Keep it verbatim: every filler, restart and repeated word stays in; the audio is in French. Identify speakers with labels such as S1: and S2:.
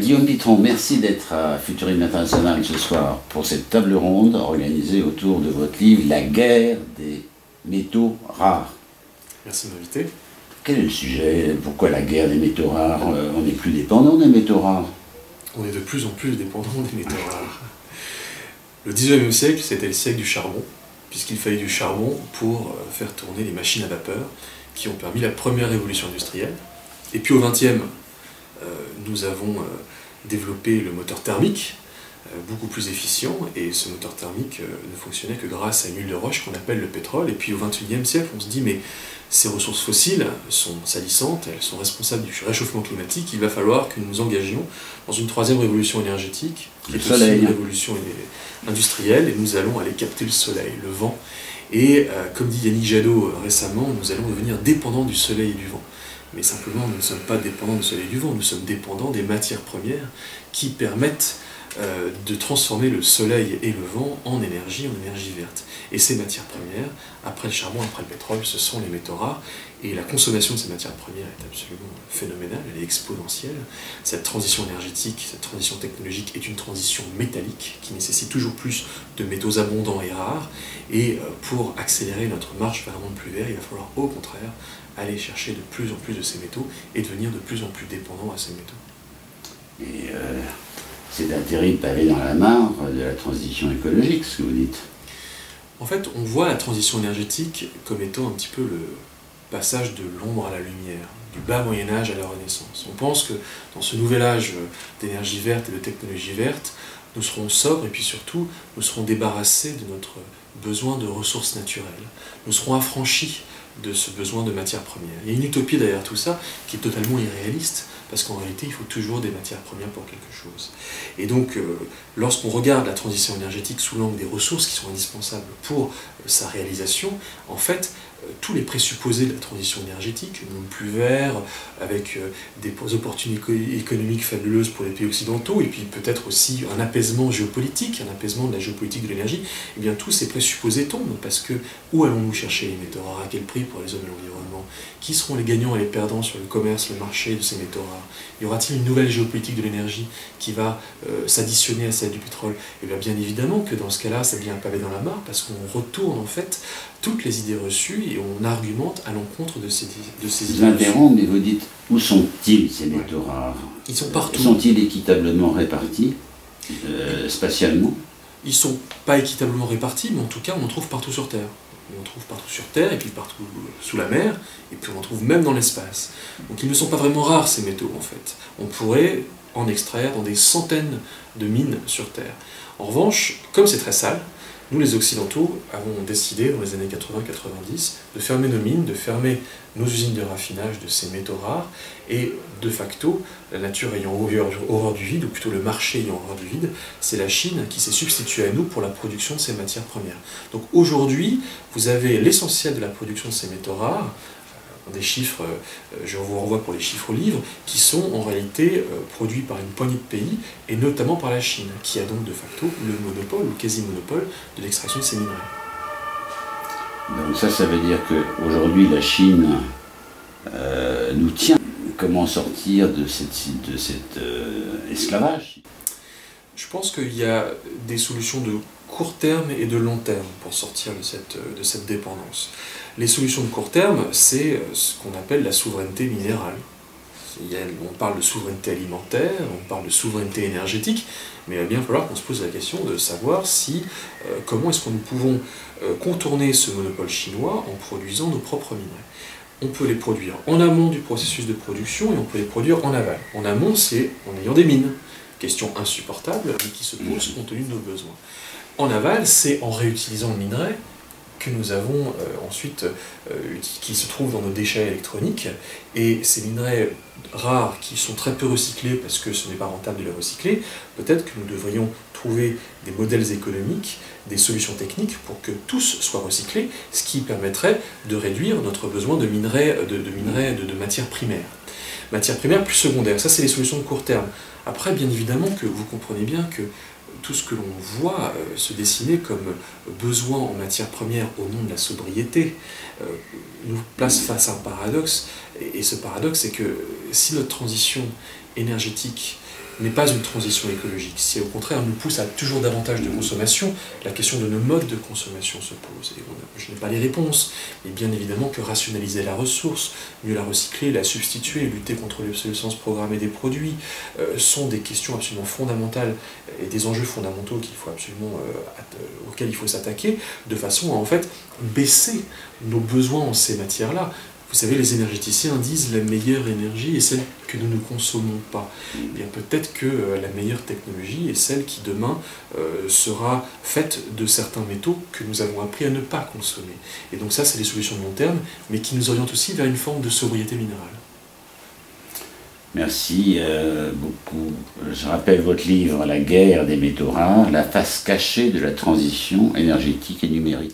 S1: Guillaume Pitron, merci d'être à Futurisme International ce soir pour cette table ronde organisée autour de votre livre « La guerre des métaux rares ».
S2: Merci de m'inviter.
S1: Quel est le sujet? Pourquoi la guerre des métaux rares? On n'est plus dépendant des métaux rares.
S2: On est de plus en plus dépendant des métaux rares. Le dix-neuvième siècle, c'était le siècle du charbon, puisqu'il fallait du charbon pour faire tourner les machines à vapeur qui ont permis la première révolution industrielle. Et puis au vingtième, euh, nous avons euh, développé le moteur thermique, euh, beaucoup plus efficient, et ce moteur thermique euh, ne fonctionnait que grâce à une huile de roche qu'on appelle le pétrole. Et puis au vingt-et-unième siècle, on se dit, mais ces ressources fossiles sont salissantes, elles sont responsables du réchauffement climatique, il va falloir que nous nous engagions dans une troisième révolution énergétique, qui est aussi une révolution industrielle, et nous allons aller capter le soleil, le vent. Et euh, comme dit Yannick Jadot euh, récemment, nous allons devenir dépendants du soleil et du vent. Mais simplement, nous ne sommes pas dépendants du soleil et du vent, nous sommes dépendants des matières premières qui permettent euh, de transformer le soleil et le vent en énergie, en énergie verte. Et ces matières premières, après le charbon, après le pétrole, ce sont les métaux rares. Et la consommation de ces matières premières est absolument phénoménale, elle est exponentielle. Cette transition énergétique, cette transition technologique est une transition métallique qui nécessite toujours plus de métaux abondants et rares. Et pour accélérer notre marche vers un monde plus vert, il va falloir au contraire aller chercher de plus en plus de ces métaux et devenir de plus en plus dépendant à ces métaux.
S1: Et euh, c'est un terrible pavé dans la mare de la transition écologique, ce que vous dites.
S2: En fait, on voit la transition énergétique comme étant un petit peu le passage de l'ombre à la lumière, du bas Moyen-Âge à la Renaissance. On pense que dans ce nouvel âge d'énergie verte et de technologie verte, nous serons sobres et puis surtout, nous serons débarrassés de notre besoin de ressources naturelles. Nous serons affranchis de ce besoin de matières premières. Il y a une utopie derrière tout ça qui est totalement irréaliste, parce qu'en réalité, il faut toujours des matières premières pour quelque chose. Et donc, euh, lorsqu'on regarde la transition énergétique sous l'angle des ressources qui sont indispensables pour euh, sa réalisation, en fait, euh, tous les présupposés de la transition énergétique, un monde plus vert, avec euh, des opportunités économiques fabuleuses pour les pays occidentaux, et puis peut-être aussi un apaisement géopolitique, un apaisement de la géopolitique de l'énergie, eh bien tous ces présupposés tombent, parce que où allons-nous chercher les métaux rares? À quel prix pour les hommes et l'environnement? Qui seront les gagnants et les perdants sur le commerce, le marché de ces métaux rares? Y aura-t-il une nouvelle géopolitique de l'énergie qui va euh, s'additionner à celle du pétrole? Et bien, bien évidemment que dans ce cas-là, ça devient un pavé dans la mare, parce qu'on retourne en fait toutes les idées reçues et on argumente à l'encontre de ces, de ces idées reçues.
S1: Je vous interromps, mais vous dites, où sont-ils ces métaux ouais. rares?
S2: Ils sont partout.
S1: Sont-ils équitablement répartis, euh, spatialement?
S2: Ils ne sont pas équitablement répartis, mais en tout cas, on en trouve partout sur Terre. On en trouve partout sur Terre, et puis partout sous la mer, et puis on en trouve même dans l'espace. Donc ils ne sont pas vraiment rares, ces métaux, en fait. On pourrait en extraire dans des centaines de mines sur Terre. En revanche, comme c'est très sale, nous les Occidentaux avons décidé, dans les années quatre-vingts quatre-vingt-dix, de fermer nos mines, de fermer nos usines de raffinage de ces métaux rares, et de facto, la nature ayant horreur du vide, ou plutôt le marché ayant horreur du vide, c'est la Chine qui s'est substituée à nous pour la production de ces matières premières. Donc aujourd'hui, vous avez l'essentiel de la production de ces métaux rares, des chiffres, je vous renvoie pour les chiffres au livre, qui sont en réalité produits par une poignée de pays, et notamment par la Chine, qui a donc de facto le monopole, ou quasi-monopole, de l'extraction de ces minerais.
S1: Donc ça, ça veut dire qu'aujourd'hui, la Chine euh, nous tient. Comment sortir de cet de cette, euh, esclavage?
S2: Je pense qu'il y a des solutions de court terme et de long terme pour sortir de cette, de cette dépendance. Les solutions de court terme, c'est ce qu'on appelle la souveraineté minérale. Il y a, on parle de souveraineté alimentaire, on parle de souveraineté énergétique, mais il va bien falloir qu'on se pose la question de savoir si, euh, comment est-ce que nous pouvons euh, contourner ce monopole chinois en produisant nos propres minerais. On peut les produire en amont du processus de production et on peut les produire en aval. En amont, c'est en ayant des mines. Question insupportable, mais qui se pose compte tenu de nos besoins. En aval, c'est en réutilisant le minerai que nous avons euh, ensuite, euh, qui se trouvent dans nos déchets électroniques, et ces minerais rares qui sont très peu recyclés parce que ce n'est pas rentable de les recycler, peut-être que nous devrions trouver des modèles économiques, des solutions techniques pour que tous soient recyclés, ce qui permettrait de réduire notre besoin de minerais, de, de, minerais, de, de matières primaires. Matières primaires plus secondaires, ça c'est les solutions de court terme. Après, bien évidemment que vous comprenez bien que tout ce que l'on voit euh, se dessiner comme besoin en matières premières au nom de la sobriété euh, nous place face à un paradoxe. Et, et ce paradoxe, c'est que si notre transition énergétique n'est pas une transition écologique. Si au contraire nous pousse à toujours davantage de consommation, la question de nos modes de consommation se pose. Et je n'ai pas les réponses, mais bien évidemment que rationaliser la ressource, mieux la recycler, la substituer, lutter contre l'obsolescence programmée des produits, euh, sont des questions absolument fondamentales et des enjeux fondamentaux qu'il faut absolument, euh, auxquels il faut s'attaquer, de façon à en fait baisser nos besoins en ces matières-là. Vous savez, les énergéticiens disent la meilleure énergie est celle que nous ne consommons pas. Eh bien, peut-être que euh, la meilleure technologie est celle qui demain euh, sera faite de certains métaux que nous avons appris à ne pas consommer. Et donc ça, c'est des solutions de long terme, mais qui nous orientent aussi vers une forme de sobriété minérale.
S1: Merci euh, beaucoup. Je rappelle votre livre « La guerre des métaux rares, la face cachée de la transition énergétique et numérique ».